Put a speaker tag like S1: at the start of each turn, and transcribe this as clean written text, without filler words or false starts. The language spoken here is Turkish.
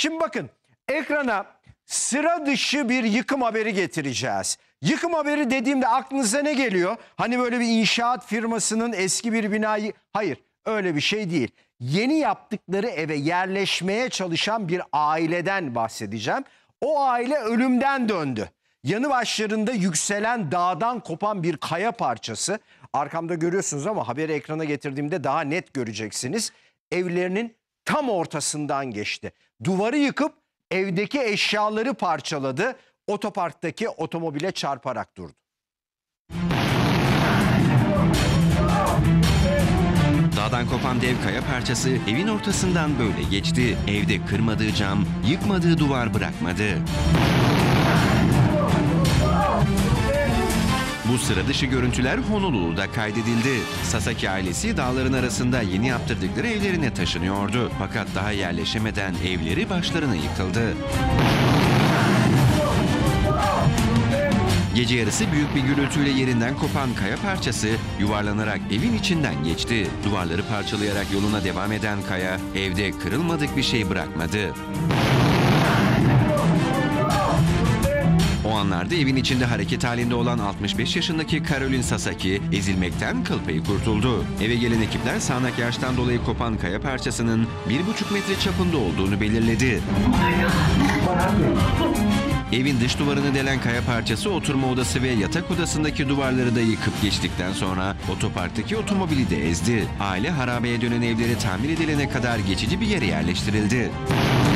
S1: Şimdi bakın, ekrana sıra dışı bir yıkım haberi getireceğiz. Yıkım haberi dediğimde aklınıza ne geliyor? Hani böyle bir inşaat firmasının eski bir binayı... Hayır, öyle bir şey değil. Yeni yaptıkları eve yerleşmeye çalışan bir aileden bahsedeceğim. O aile ölümden döndü. Yanı başlarında yükselen, dağdan kopan bir kaya parçası. Arkamda görüyorsunuz ama haberi ekrana getirdiğimde daha net göreceksiniz. Evlerinin tam ortasından geçti. Duvarı yıkıp evdeki eşyaları parçaladı. Otoparktaki otomobile çarparak durdu.
S2: Dağdan kopan dev kaya parçası evin ortasından böyle geçti. Evde kırmadığı cam, yıkmadığı duvar bırakmadı. Bu sıra dışı görüntüler Honolulu'da kaydedildi. Sasaki ailesi dağların arasında yeni yaptırdıkları evlerine taşınıyordu. Fakat daha yerleşemeden evleri başlarına yıkıldı. Gece yarısı büyük bir gürültüyle yerinden kopan kaya parçası yuvarlanarak evin içinden geçti. Duvarları parçalayarak yoluna devam eden kaya evde kırılmadık bir şey bırakmadı. O anlarda evin içinde hareket halinde olan 65 yaşındaki Caroline Sasaki ezilmekten kıl payı kurtuldu. Eve gelen ekipler sağanak yağıştan dolayı kopan kaya parçasının 1,5 metre çapında olduğunu belirledi. Evin dış duvarını delen kaya parçası oturma odası ve yatak odasındaki duvarları da yıkıp geçtikten sonra otoparktaki otomobili de ezdi. Aile harabeye dönen evleri tamir edilene kadar geçici bir yere yerleştirildi.